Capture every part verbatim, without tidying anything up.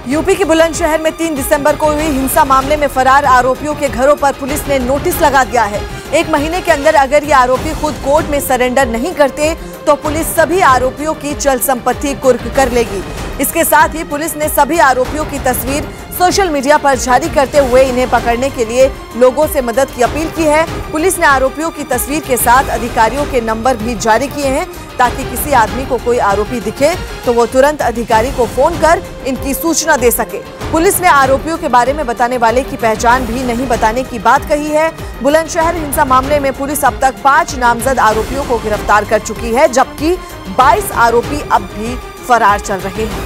UP के बुलंदशहर में तीन दिसंबर को हुई हिंसा मामले में फरार आरोपियों के घरों पर पुलिस ने नोटिस लगा दिया है। एक महीने के अंदर अगर ये आरोपी खुद कोर्ट में सरेंडर नहीं करते तो पुलिस सभी आरोपियों की चल संपत्ति कुर्क कर लेगी। इसके साथ ही पुलिस ने सभी आरोपियों की तस्वीर सोशल मीडिया पर जारी करते हुए इन्हें पकड़ने के लिए लोगों से मदद की अपील की है। पुलिस ने आरोपियों की तस्वीर के साथ अधिकारियों के नंबर भी जारी किए हैं ताकि किसी आदमी को कोई आरोपी दिखे तो वो तुरंत अधिकारी को फोन कर इनकी सूचना दे सके। पुलिस ने आरोपियों के बारे में बताने वाले की पहचान भी नहीं बताने की बात कही है। बुलंदशहर हिंसा मामले में पुलिस अब तक पांच नामजद आरोपियों को गिरफ्तार कर चुकी है, जबकि बाईस आरोपी अब भी फरार चल रहे हैं।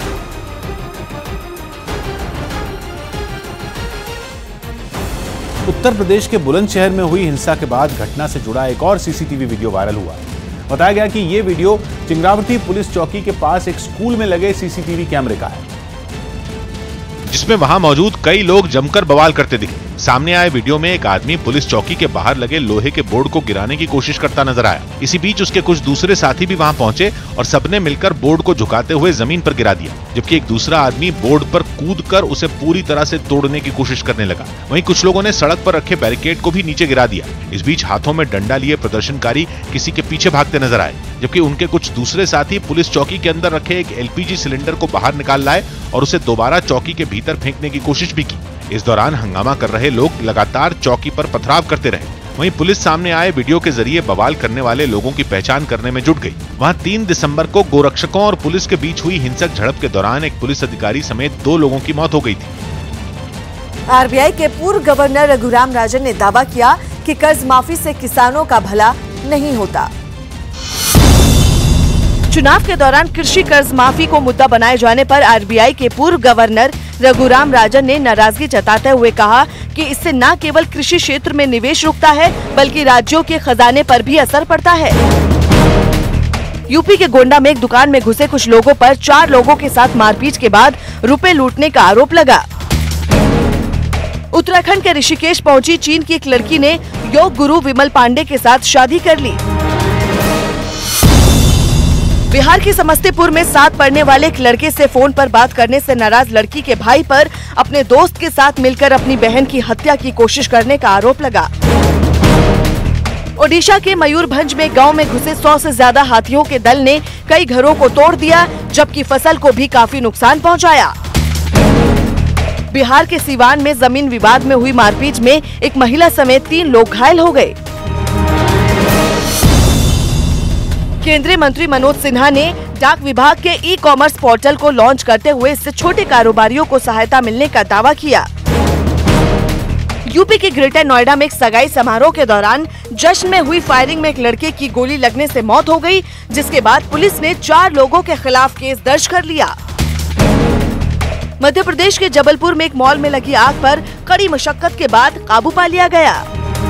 उत्तर प्रदेश के बुलंदशहर में हुई हिंसा के बाद घटना से जुड़ा एक और सीसीटीवी वीडियो वायरल हुआ। बताया गया कि यह वीडियो चिंगरावटी पुलिस चौकी के पास एक स्कूल में लगे सीसीटीवी कैमरे का है, जिसमें वहां मौजूद कई लोग जमकर बवाल करते दिखे। सामने आए वीडियो में एक आदमी पुलिस चौकी के बाहर लगे लोहे के बोर्ड को गिराने की कोशिश करता नजर आया। इसी बीच उसके कुछ दूसरे साथी भी वहां पहुंचे और सबने मिलकर बोर्ड को झुकाते हुए जमीन पर गिरा दिया, जबकि एक दूसरा आदमी बोर्ड पर कूदकर उसे पूरी तरह से तोड़ने की कोशिश करने लगा। वहीं कुछ लोगों ने सड़क पर रखे बैरिकेड को भी नीचे गिरा दिया। इस बीच हाथों में डंडा लिए प्रदर्शनकारी किसी के पीछे भागते नजर आए, जबकि उनके कुछ दूसरे साथी पुलिस चौकी के अंदर रखे एक एलपीजी सिलेंडर को बाहर निकाल लाए और उसे दोबारा चौकी के भीतर फेंकने की कोशिश भी की। इस दौरान हंगामा कर रहे लोग लगातार चौकी पर पथराव करते रहे। वहीं पुलिस सामने आए वीडियो के जरिए बवाल करने वाले लोगों की पहचान करने में जुट गई। वहां तीन दिसंबर को गोरक्षकों और पुलिस के बीच हुई हिंसक झड़प के दौरान एक पुलिस अधिकारी समेत दो लोगों की मौत हो गई थी। आरबीआई के पूर्व गवर्नर रघुराम राजन ने दावा किया कि कर्ज माफी से किसानों का भला नहीं होता। चुनाव के दौरान कृषि कर्ज माफी को मुद्दा बनाए जाने पर आरबीआई के पूर्व गवर्नर रघुराम राजन ने नाराजगी जताते हुए कहा कि इससे न केवल कृषि क्षेत्र में निवेश रुकता है बल्कि राज्यों के खजाने पर भी असर पड़ता है। यूपी के गोंडा में एक दुकान में घुसे कुछ लोगों पर चार लोगों के साथ मारपीट के बाद रुपए लूटने का आरोप लगा। उत्तराखंड के ऋषिकेश पहुंची चीन की एक लड़की ने योग गुरु विमल पांडे के साथ शादी कर ली। बिहार के समस्तीपुर में साथ पढ़ने वाले एक लड़के से फोन पर बात करने से नाराज लड़की के भाई पर अपने दोस्त के साथ मिलकर अपनी बहन की हत्या की कोशिश करने का आरोप लगा। ओडिशा के मयूरभंज में गांव में घुसे सौ से ज्यादा हाथियों के दल ने कई घरों को तोड़ दिया, जबकि फसल को भी काफी नुकसान पहुंचाया। बिहार के सीवान में जमीन विवाद में हुई मारपीट में एक महिला समेत तीन लोग घायल हो गए। केंद्रीय मंत्री मनोज सिन्हा ने डाक विभाग के ई कॉमर्स पोर्टल को लॉन्च करते हुए इससे छोटे कारोबारियों को सहायता मिलने का दावा किया। यूपी के ग्रेटर नोएडा में एक सगाई समारोह के दौरान जश्न में हुई फायरिंग में एक लड़के की गोली लगने से मौत हो गई, जिसके बाद पुलिस ने चार लोगों के खिलाफ केस दर्ज कर लिया। मध्य प्रदेश के जबलपुर में एक मॉल में लगी आग पर कड़ी मशक्कत के बाद काबू पा लिया गया।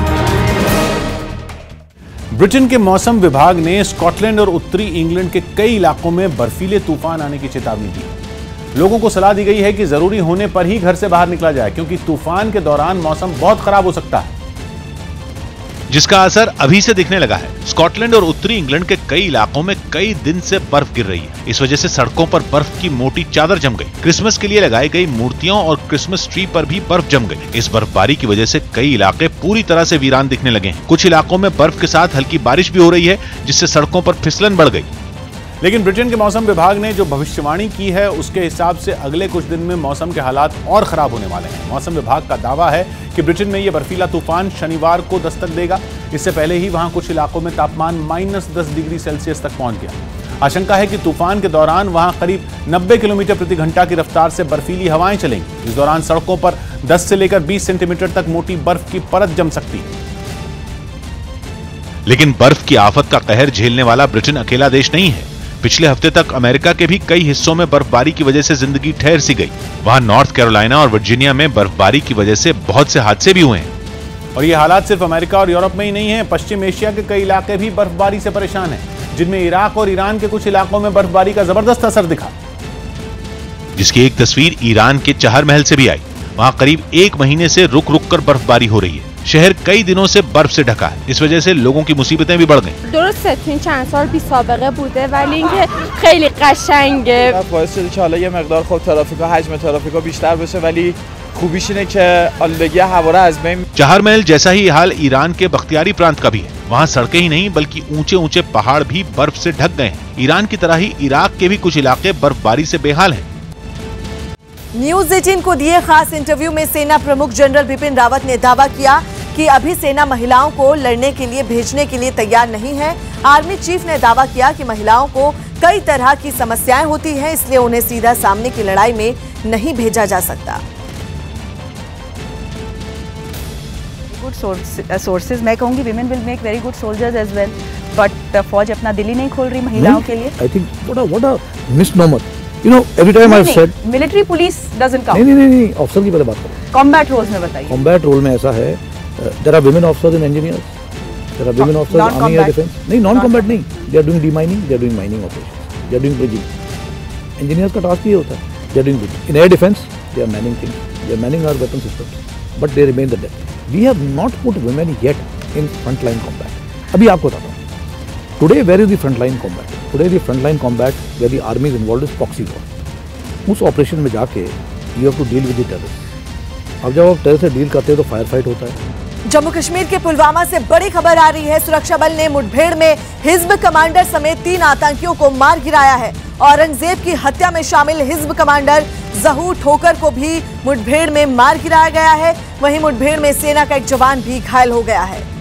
ब्रिटेन के मौसम विभाग ने स्कॉटलैंड और उत्तरी इंग्लैंड के कई इलाकों में बर्फीले तूफान आने की चेतावनी दी। लोगों को सलाह दी गई है कि जरूरी होने पर ही घर से बाहर निकला जाए, क्योंकि तूफान के दौरान मौसम बहुत खराब हो सकता है, जिसका असर अभी से दिखने लगा है। स्कॉटलैंड और उत्तरी इंग्लैंड के कई इलाकों में कई दिन से बर्फ गिर रही है। इस वजह से सड़कों पर बर्फ की मोटी चादर जम गई। क्रिसमस के लिए लगाई गई मूर्तियों और क्रिसमस ट्री पर भी बर्फ जम गई। इस बर्फबारी की वजह से कई इलाके पूरी तरह से वीरान दिखने लगे हैं। कुछ इलाकों में बर्फ के साथ हल्की बारिश भी हो रही है, जिससे सड़कों पर फिसलन बढ़ गई। लेकिन ब्रिटेन के मौसम विभाग ने जो भविष्यवाणी की है उसके हिसाब से अगले कुछ दिन में मौसम के हालात और खराब होने वाले हैं। मौसम विभाग का दावा है कि ब्रिटेन में यह बर्फीला तूफान शनिवार को दस्तक देगा। इससे पहले ही वहां कुछ इलाकों में तापमान माइनस दस डिग्री सेल्सियस तक पहुंच गया। आशंका है कि तूफान के दौरान वहां करीब नब्बे किलोमीटर प्रति घंटा की रफ्तार से बर्फीली हवाएं चलेंगी। इस दौरान सड़कों पर दस से लेकर बीस सेंटीमीटर तक मोटी बर्फ की परत जम सकती है। लेकिन बर्फ की आफत का कहर झेलने वाला ब्रिटेन अकेला देश नहीं है। पिछले हफ्ते तक अमेरिका के भी कई हिस्सों में बर्फबारी की वजह से जिंदगी ठहर सी गई। वहां नॉर्थ कैरोलिना और वर्जीनिया में बर्फबारी की वजह से बहुत से हादसे भी हुए हैं। और ये हालात सिर्फ अमेरिका और यूरोप में ही नहीं है, पश्चिम एशिया के कई इलाके भी बर्फबारी से परेशान हैं, जिनमें इराक और ईरान के कुछ इलाकों में बर्फबारी का जबरदस्त असर दिखा, जिसकी एक तस्वीर ईरान के चहर महल से भी आई। वहां करीब एक महीने से रुक रुक कर बर्फबारी हो रही है। शहर कई दिनों से बर्फ से ढका है, इस वजह से लोगों की मुसीबतें भी बढ़ गई। درسته تو این چند سال بی سابقه بوده ولی اینکه خیلی قشنگه. باعث شده که حالا یه مقدار خب ترافیک‌ها حجم ترافیک‌ها بیشتر بشه ولی خوبیش اینه که آلودگی هوا رو از بین. चाहरमहल जैसा ही हाल ईरान के बख्तियारी प्रांत का भी है। वहाँ सड़कें ही नहीं बल्कि ऊंचे ऊंचे पहाड़ भी बर्फ से ढक गए हैं। ईरान की तरह ही इराक के भी कुछ इलाके बर्फबारी से बेहाल हैं। न्यूज एटीन को दिए खास इंटरव्यू में सेना प्रमुख जनरल बिपिन रावत ने दावा किया कि अभी सेना महिलाओं को लड़ने के लिए भेजने के लिए तैयार नहीं है। आर्मी चीफ ने दावा किया कि महिलाओं को कई तरह की समस्याएं होती हैं, इसलिए उन्हें सीधा सामने की लड़ाई में नहीं भेजा जा सकता। गुड सोर्सेज मैं कहूंगी women will make very good soldiers as well, but फौज अपना दिल ही नहीं खोल रही महिलाओं के लिए। I think what a what a misnomer, you know every time I have said military police doesn't count. नहीं नहीं नहीं ऑफिसर की पहले बात करो। कॉम्बैट रोल्स में बताइए। कॉम्बैट रोल में ऐसा है, there are women officers in engineers, there are women officers in army air defence. नहीं नॉन कॉम्बैट नहीं, they are doing demining, they are doing mining operations, they are doing bridging. Engineers का task ये होता है, they are doing bridging. In air defence they are manning things, they are manning our weapon systems, but they remain the depth. We have not put women yet in frontline combat. अभी आपको बताता हूँ. Today where is the frontline combat? Today the frontline combat where the army is involved is proxy war. उस operation में जाके you have to deal with the terrorists. अब जब आप टेरर से डील करते हैं तो फायर फाइट होता है। जम्मू कश्मीर के पुलवामा से बड़ी खबर आ रही है। सुरक्षा बल ने मुठभेड़ में हिज्ब कमांडर समेत तीन आतंकियों को मार गिराया है। औरंगजेब की हत्या में शामिल हिज्ब कमांडर जहूर ठोकर को भी मुठभेड़ में मार गिराया गया है। वहीं मुठभेड़ में सेना का एक जवान भी घायल हो गया है।